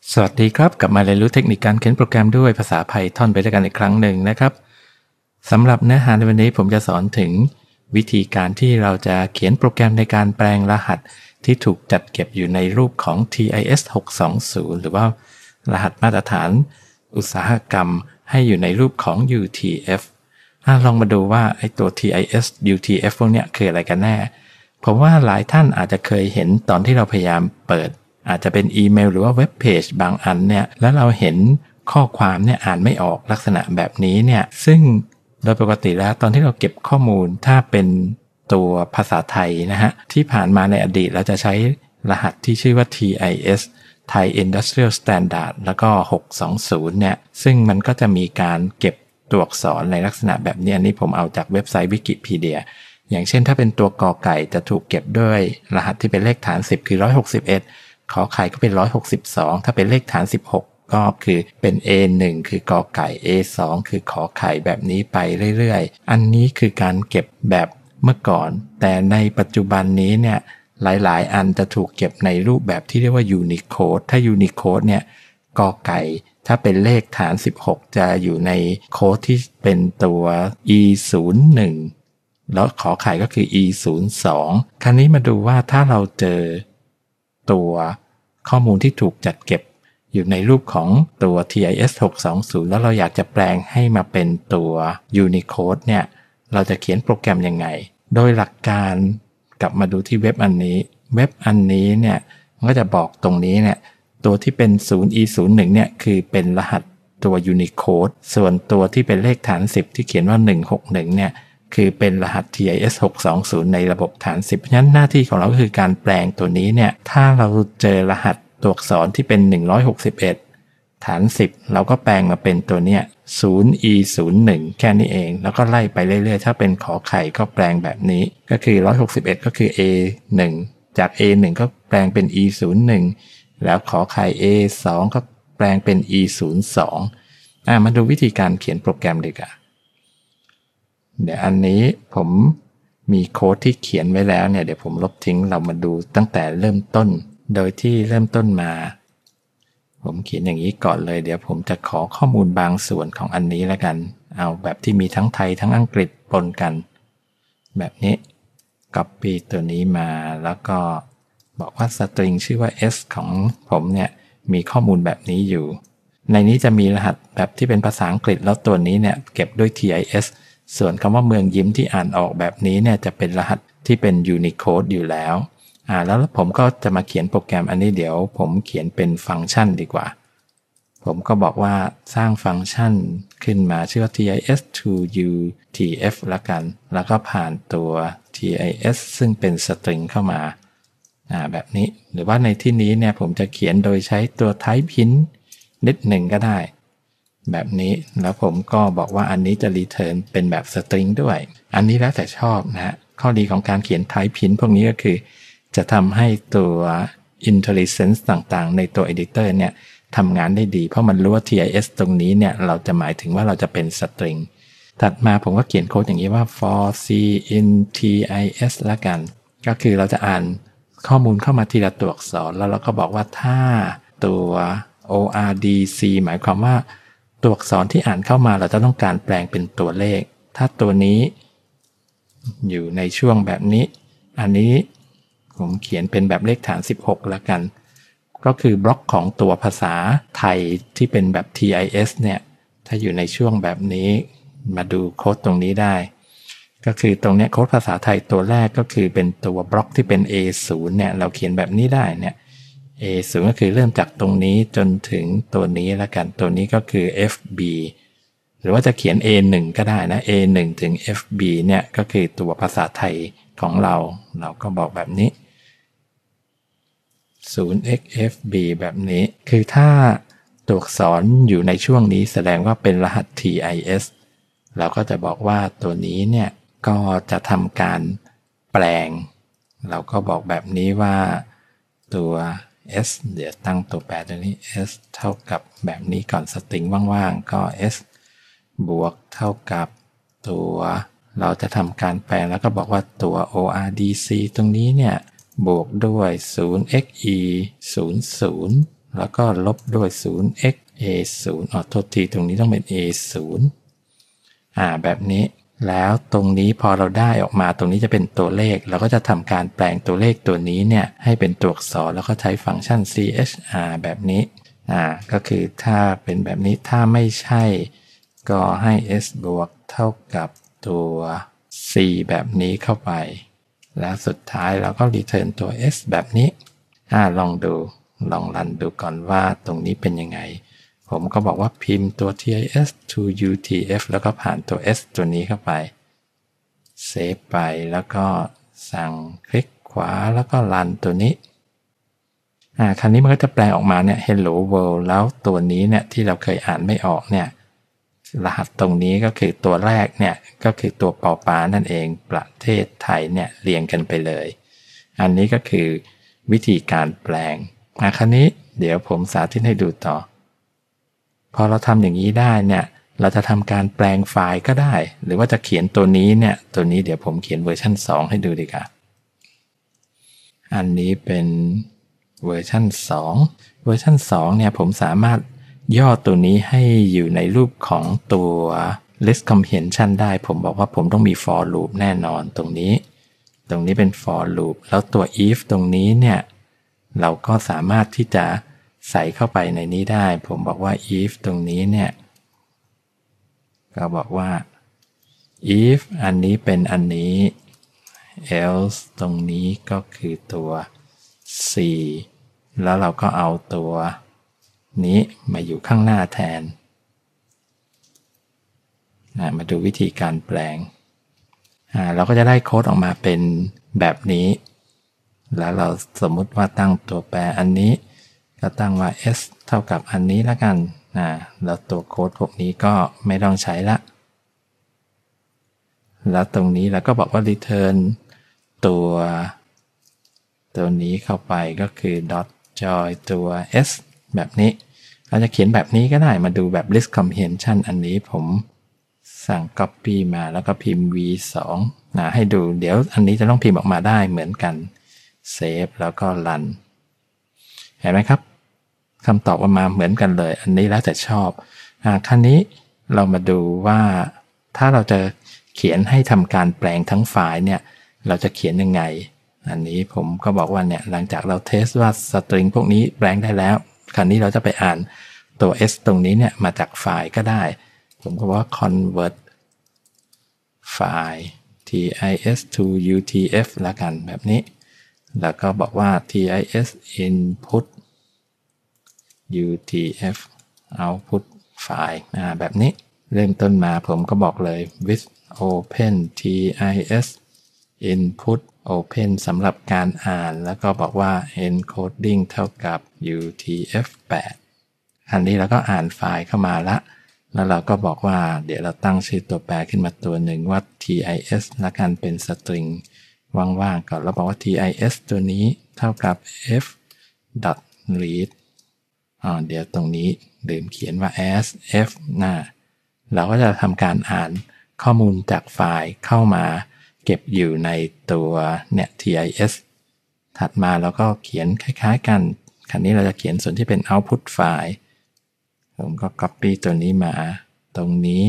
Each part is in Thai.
สวัสดีครับกลับมาเรียนรู้เทคนิคการเขียนโปรแกรมด้วยภาษา Python ไปด้วยกันอีกครั้งหนึ่งนะครับสำหรับเนื้อหาในวันนี้ผมจะสอนถึงวิธีการที่เราจะเขียนโปรแกรมในการแปลงรหัสที่ถูกจัดเก็บอยู่ในรูปของ TIS620 หรือว่ารหัสมาตรฐานอุตสาหกรรมให้อยู่ในรูปของ UTF ลองมาดูว่าไอ้ตัว TIS UTF พวกเนี้ยคืออะไรกันแน่ผมว่าหลายท่านอาจจะเคยเห็นตอนที่เราพยายามเปิดอาจจะเป็นอีเมลหรือว่าเว็บเพจบางอันเนี่ยแล้วเราเห็นข้อความเนี่ยอ่านไม่ออกลักษณะแบบนี้เนี่ยซึ่งโดยปกติแล้วตอนที่เราเก็บข้อมูลถ้าเป็นตัวภาษาไทยนะฮะที่ผ่านมาในอดีตเราจะใช้รหัสที่ชื่อว่า TIS Thai Industrial Standard แล้วก็620เนี่ยซึ่งมันก็จะมีการเก็บตัวอักษรในลักษณะแบบนี้อันนี้ผมเอาจากเว็บไซต์ Wikipedia อย่างเช่นถ้าเป็นตัวกอไก่จะถูกเก็บด้วยรหัสที่เป็นเลขฐาน10คือ161ขอไข่ก็เป็น162ถ้าเป็นเลขฐาน16ก็คือเป็น A1 คือกอไก่ A2 คือขอไข่แบบนี้ไปเรื่อยๆอันนี้คือการเก็บแบบเมื่อก่อนแต่ในปัจจุบันนี้เนี่ยหลายๆอันจะถูกเก็บในรูปแบบที่เรียกว่า Unicode ถ้า Unicode เนี่ยกอไก่ถ้าเป็นเลขฐาน16จะอยู่ในโค้ดที่เป็นตัว E01 แล้วขอไข่ก็คือ E02 คราวนี้มาดูว่าถ้าเราเจอตัวข้อมูลที่ถูกจัดเก็บอยู่ในรูปของตัว TIS 620แล้วเราอยากจะแปลงให้มาเป็นตัว Unicode เนี่ยเราจะเขียนโปรแกรมยังไงโดยหลักการกลับมาดูที่เว็บอันนี้เนี่ยมันก็จะบอกตรงนี้เนี่ยตัวที่เป็น 0E01 เนี่ยคือเป็นรหัสตัว Unicode ส่วนตัวที่เป็นเลขฐาน10ที่เขียนว่า161เนี่ยคือเป็นรหัส TIS 620ในระบบฐาน10เพราะฉะนั้นหน้าที่ของเราก็คือการแปลงตัวนี้เนี่ยถ้าเราเจอรหัสตัวอักษรที่เป็น161ฐาน10เราก็แปลงมาเป็นตัวเนี้ย 0E01 แค่นี้เองแล้วก็ไล่ไปเรื่อยๆถ้าเป็นขอไข่ก็แปลงแบบนี้ก็คือ161ก็คือ A1 จาก A1 ก็แปลงเป็น E01 แล้วขอไข่ A2 ก็แปลงเป็น E02 มาดูวิธีการเขียนโปรแกรมดีกว่าเดี๋ยวอันนี้ผมมีโค้ดที่เขียนไว้แล้วเนี่ยเดี๋ยวผมลบทิ้งเรามาดูตั้งแต่เริ่มต้นโดยที่เริ่มต้นมาผมเขียนอย่างนี้ก่อนเลยเดี๋ยวผมจะขอข้อมูลบางส่วนของอันนี้แล้วกันเอาแบบที่มีทั้งไทยทั้งอังกฤษปนกันแบบนี้ copy ตัวนี้มาแล้วก็บอกว่า string ชื่อว่า s ของผมเนี่ยมีข้อมูลแบบนี้อยู่ในนี้จะมีรหัสแบบที่เป็นภาษาอังกฤษแล้วตัวนี้เนี่ยเก็บด้วย TIS ส่วนคำว่าเมืองยิ้มที่อ่านออกแบบนี้เนี่ยจะเป็นรหัสที่เป็น Unicode อยู่แล้วแล้วผมก็จะมาเขียนโปรแกรมอันนี้เดี๋ยวผมเขียนเป็นฟังก์ชันดีกว่าผมก็บอกว่าสร้างฟังก์ชันขึ้นมาชื่อว่า TIS to UTF ละกันแล้วก็ผ่านตัว TIS ซึ่งเป็น string เข้ามาแบบนี้หรือว่าในที่นี้เนี่ยผมจะเขียนโดยใช้ตัว type hint นิดหนึ่งก็ได้แบบนี้แล้วผมก็บอกว่าอันนี้จะ return เป็นแบบ string ด้วยอันนี้แล้วแต่ชอบนะฮะข้อดีของการเขียน type hint พวกนี้ก็คือจะทำให้ตัว intelligence ต่างๆในตัว editor เนี่ยทำงานได้ดีเพราะมันรู้ว่า TIS ตรงนี้เนี่ยเราจะหมายถึงว่าเราจะเป็น string ถัดมาผมก็เขียนโค้ดอย่างนี้ว่า for c in TIS ละกันก็คือเราจะอ่านข้อมูลเข้ามาทีละตัวอักษรแล้วเราก็บอกว่าถ้าตัว ORDC หมายความว่าตัวอักษรที่อ่านเข้ามาเราจะต้องการแปลงเป็นตัวเลขถ้าตัวนี้อยู่ในช่วงแบบนี้อันนี้ผมเขียนเป็นแบบเลขฐาน16แล้วกันก็คือบล็อกของตัวภาษาไทยที่เป็นแบบ TIS เนี่ยถ้าอยู่ในช่วงแบบนี้มาดูโค้ดตรงนี้ได้ก็คือตรงนี้โค้ดภาษาไทยตัวแรกก็คือเป็นตัวบล็อกที่เป็น A0 เนี่ยเราเขียนแบบนี้ได้เนี่ย A0 ก็คือเริ่มจากตรงนี้จนถึงตัวนี้แล้วกันตัวนี้ก็คือ FB หรือว่าจะเขียน A1 ก็ได้นะ A1 ถึง FB เนี่ยก็คือตัวภาษาไทยของเราก็บอกแบบนี้ 0xfb แบบนี้คือถ้าตัวอักษรอยู่ในช่วงนี้แสดงว่าเป็นรหัส TIS เราก็จะบอกว่าตัวนี้เนี่ยก็จะทำการแปลงเราก็บอกแบบนี้ว่าตัว s เดี๋ยวตั้งตัวแปรตัวนี้ s เท่ากับแบบนี้ก่อนสตริงว่างๆก็ s บวกเท่ากับตัวเราจะทำการแปลงแล้วก็บอกว่าตัว ORDC ตรงนี้เนี่ยบวกด้วย 0xe 00 แล้วก็ลบด้วย 0x a0 โทษทีตรงนี้ต้องเป็น a0 แบบนี้แล้วตรงนี้พอเราได้ออกมาตรงนี้จะเป็นตัวเลขเราก็จะทำการแปลงตัวเลขตัวนี้เนี่ยให้เป็นตัวอักษรแล้วก็ใช้ฟังก์ชัน chr แบบนี้ก็คือถ้าเป็นแบบนี้ถ้าไม่ใช่ก็ให้ s บวกเท่ากับตัว c แบบนี้เข้าไปแล้วสุดท้ายเราก็ return ตัว s แบบนี้ลองดูลองรันดูก่อนว่าตรงนี้เป็นยังไงผมก็บอกว่าพิมพ์ตัว tis to utf แล้วก็ผ่านตัว s ตัวนี้เข้าไปเซฟไปแล้วก็สั่งคลิกขวาแล้วก็รันตัวนี้คราวนี้มันก็จะแปลงออกมาเนี่ย hello world แล้วตัวนี้เนี่ยที่เราเคยอ่านไม่ออกเนี่ยรหัสตรงนี้ก็คือตัวแรกเนี่ยก็คือตัวปอปานั่นเองประเทศไทยเนี่ยเรียงกันไปเลยอันนี้ก็คือวิธีการแปลงคราวนี้เดี๋ยวผมสาธิตให้ดูต่อพอเราทำอย่างนี้ได้เนี่ยเราจะทำการแปลงไฟล์ก็ได้หรือว่าจะเขียนตัวนี้เนี่ยตัวนี้เดี๋ยวผมเขียนเวอร์ชัน2ให้ดูดีกว่าอันนี้เป็นเวอร์ชัน2เวอร์ชัน2เนี่ยผมสามารถย่อตัวนี้ให้อยู่ในรูปของตัว list comprehension ได้ผมบอกว่าผมต้องมี for loop แน่นอนตรงนี้เป็น for loop แล้วตัว if ตรงนี้เนี่ยเราก็สามารถที่จะใส่เข้าไปในนี้ได้ผมบอกว่า if ตรงนี้เนี่ยก็บอกว่า if อันนี้เป็นอันนี้ else ตรงนี้ก็คือตัว c แล้วเราก็เอาตัวนี้มาอยู่ข้างหน้าแทนมาดูวิธีการแปลงเราก็จะได้โค้ดออกมาเป็นแบบนี้แล้วเราสมมุติว่าตั้งตัวแปรอันนี้ก็ตั้งว่า s เท่ากับอันนี้แล้วกันแล้วตัวโค้ดพวกนี้ก็ไม่ต้องใช้ละแล้วตรงนี้เราก็บอกว่า return ตัวนี้เข้าไปก็คือ dot join ตัว s แบบนี้เราจะเขียนแบบนี้ก็ได้มาดูแบบ list comprehension อันนี้ผมสั่ง copy มาแล้วก็พิมพ์ v2 ให้ดูเดี๋ยวอันนี้จะต้องพิมพ์ออกมาได้เหมือนกัน save แล้วก็ run เห็นไหมครับคำตอบออกมาเหมือนกันเลยอันนี้แล้วแต่ชอบคราวนี้เรามาดูว่าถ้าเราจะเขียนให้ทำการแปลงทั้งไฟล์เนี่ยเราจะเขียนยังไงอันนี้ผมก็บอกว่าเนี่ยหลังจากเราเทสว่าสตริงพวกนี้แปลงได้แล้วคราวนี้เราจะไปอ่านตัว s ตรงนี้เนี่ยมาจากไฟล์ก็ได้ผมก็ว่า convert file tis to utf แล้วกันแบบนี้แล้วก็บอกว่า tis input utf output file แบบนี้เริ่มต้นมาผมก็บอกเลย with open tis input open สำหรับการอ่านแล้วก็บอกว่า encoding เท่ากับ utf8 อันนี้เราก็อ่านไฟล์เข้ามาละแล้วเราก็บอกว่าเดี๋ยวเราตั้งชื่อตัวแปรขึ้นมาตัวหนึ่งว่า tis แล้วกันเป็น string ว่างๆก่อนแล้วบอกว่า tis ตัวนี้เท่ากับ f read เดี๋ยวตรงนี้ลืมเขียนว่า as f เราก็จะทำการอ่านข้อมูลจากไฟล์เข้ามาเก็บอยู่ในตัวเนี่ย tis ถัดมาเราก็เขียนคล้ายๆกันคราวนี้เราจะเขียนส่วนที่เป็น output ไฟล์ผมก็ copy ตัวนี้มาตรงนี้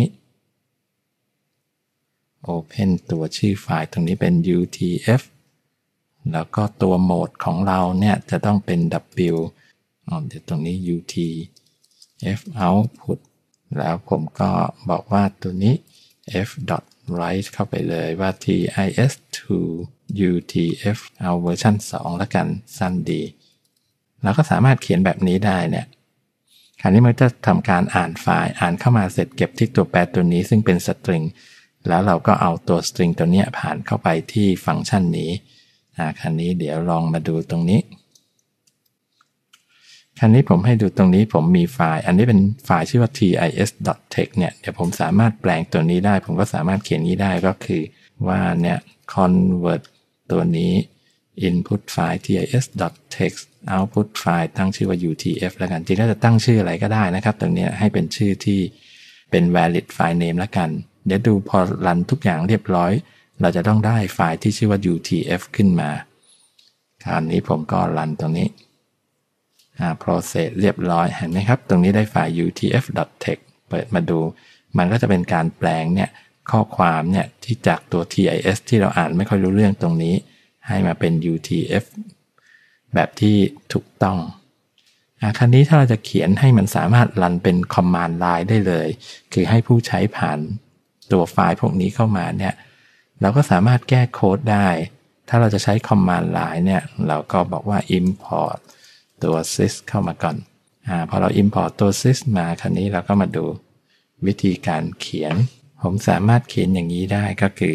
open ตัวชื่อไฟล์ตรงนี้เป็น utf แล้วก็ตัวโหมดของเราเนี่ยจะต้องเป็น w เดี๋ยวตรงนี้ utf output แล้วผมก็บอกว่าตัวนี้ f write เข้าไปเลยว่า tis to utf เอาเวอร์ชัน2แล้วกันสั้นดีเราก็สามารถเขียนแบบนี้ได้เนี่ยคราวนี้มันจะทำการอ่านไฟล์อ่านเข้ามาเสร็จเก็บที่ตัวแปรตัวนี้ซึ่งเป็นสตริงแล้วเราก็เอาตัวสตริงตัวนี้ผ่านเข้าไปที่ฟังก์ชันนี้คราวนี้เดี๋ยวลองมาดูตรงนี้คราวนี้ผมให้ดูตรงนี้ผมมีไฟล์อันนี้เป็นไฟล์ชื่อว่า tis.text เนี่ยเดี๋ยวผมสามารถแปลงตัวนี้ได้ผมก็สามารถเขียนนี้ได้ก็คือว่าเนี่ย convert ตัวนี้ input file tis.text output file ตั้งชื่อว่า utf แล้วกันจริงๆแล้วจะตั้งชื่ออะไรก็ได้นะครับตรงนี้ให้เป็นชื่อที่เป็น valid file name แล้วกันเดี๋ยวดูพอรันทุกอย่างเรียบร้อยเราจะต้องได้ไฟล์ที่ชื่อว่า utf ขึ้นมาคราวนี้ผมก็รันตรงนี้ process เรียบร้อยเห็นไหมครับตรงนี้ได้ไฟล์ utf.text เปิดมาดูมันก็จะเป็นการแปลงเนี่ยข้อความเนี่ยที่จากตัว TIS ที่เราอ่านไม่ค่อยรู้เรื่องตรงนี้ให้มาเป็น UTF แบบที่ถูกต้องคราวนี้ถ้าเราจะเขียนให้มันสามารถรันเป็น command line ได้เลยคือให้ผู้ใช้ผ่านตัวไฟล์พวกนี้เข้ามาเนี่ยเราก็สามารถแก้โค้ดได้ถ้าเราจะใช้ command line เนี่ยเราก็บอกว่า import ตัว sys เข้ามาก่อนพอเรา import ตัว sys มาคราวนี้เราก็มาดูวิธีการเขียนผมสามารถเขียนอย่างนี้ได้ก็คือ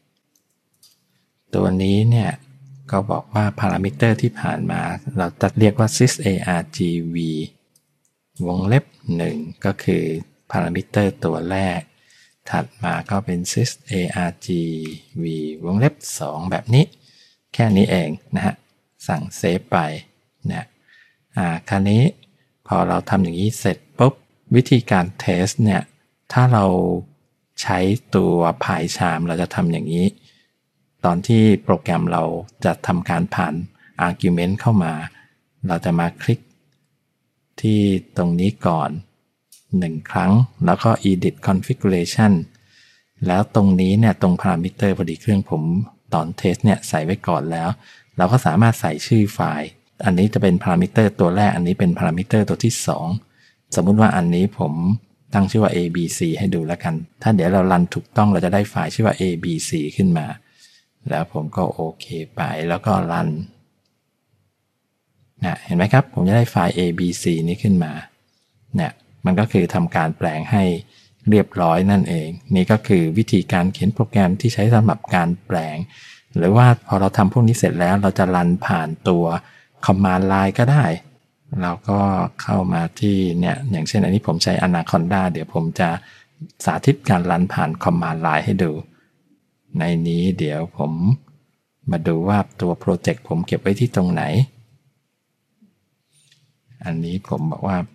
ตัวนี้เนี่ยก็บอกว่าพารามิเตอร์ที่ผ่านมาเราจะเรียกว่า sysargv วงเล็บ1ก็คือพารามิเตอร์ตัวแรกถัดมาก็เป็น sysargv วงเล็บ2แบบนี้แค่นี้เองนะฮะสั่งเซฟไปเนี่ยคราวนี้พอเราทำอย่างนี้เสร็จปุ๊บวิธีการเทสเนี่ยถ้าเราใช้ตัว PyCharm เราจะทำอย่างนี้ตอนที่โปรแกรมเราจะทำการผ่าน argument เข้ามาเราจะมาคลิกที่ตรงนี้ก่อน1ครั้งแล้วก็ edit configuration แล้วตรงนี้เนี่ยตรง parameter พอดีเครื่องผมตอนเทสเนี่ยใส่ไว้ก่อนแล้วเราก็สามารถใส่ชื่อไฟล์อันนี้จะเป็น parameter ตัวแรกอันนี้เป็น parameter ตัวที่2สมมุติว่าอันนี้ผมตั้งชื่อว่า abc ให้ดูแล้วกันถ้าเดี๋ยวเรารันถูกต้องเราจะได้ไฟล์ชื่อว่า abc ขึ้นมาแล้วผมก็โอเคไปแล้วก็รันเห็นไหมครับผมจะได้ไฟล์ abc นี้ขึ้นมาเนี่ยมันก็คือทำการแปลงให้เรียบร้อยนั่นเองนี่ก็คือวิธีการเขียนโปรแกรมที่ใช้สำหรับการแปลงหรือว่าพอเราทำพวกนี้เสร็จแล้วเราจะรันผ่านตัว command line ก็ได้เราก็เข้ามาที่เนี่ยอย่างเช่นอันนี้ผมใช้ Anaconda เดี๋ยวผมจะสาธิตการรันผ่าน command line ให้ดูในนี้เดี๋ยวผมมาดูว่าตัวโปรเจกต์ผมเก็บไว้ที่ตรงไหนอันนี้ผมบอกว่า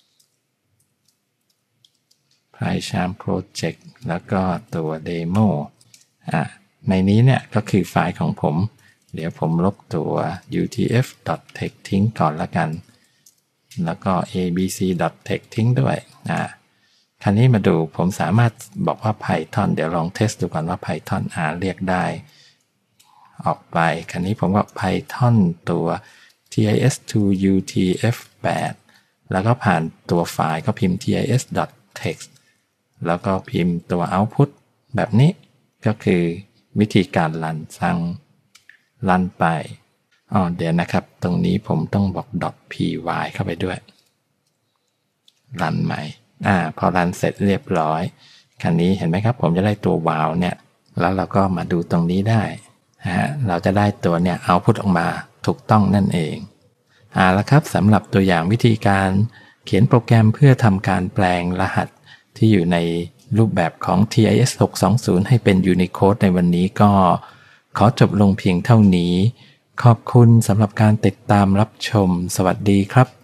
PyCharm Project แล้วก็ตัว Demo ในนี้เนี่ยก็คือไฟล์ของผมเดี๋ยวผมลบตัว utf.text ทิ้งก่อนละกันแล้วก็ abc.text ทิ้งด้วยคราวนี้มาดูผมสามารถบอกว่า Python เดี๋ยวลองเทสดูก่อนว่า Python เรียกได้ออกไปคราวนี้ผมก็ Python ตัว tis2 utf8 แล้วก็ผ่านตัวไฟล์ก็พิมพ์ tis.text แล้วก็พิมพ์ตัว output แบบนี้ก็คือวิธีการรันไปเดี๋ยวนะครับตรงนี้ผมต้องบอก .py เข้าไปด้วยรันใหม่พอรันเสร็จเรียบร้อยคราวนี้เห็นไหมครับผมจะได้ตัว wow เนี่ยแล้วเราก็มาดูตรงนี้ได้เราจะได้ตัวเนี่ย output ออกมาถูกต้องนั่นเองแล้วครับสำหรับตัวอย่างวิธีการเขียนโปรแกรมเพื่อทำการแปลงรหัสที่อยู่ในรูปแบบของ TIS 620ให้เป็น Unicode ในวันนี้ก็ขอจบลงเพียงเท่านี้ขอบคุณสำหรับการติดตามรับชมสวัสดีครับ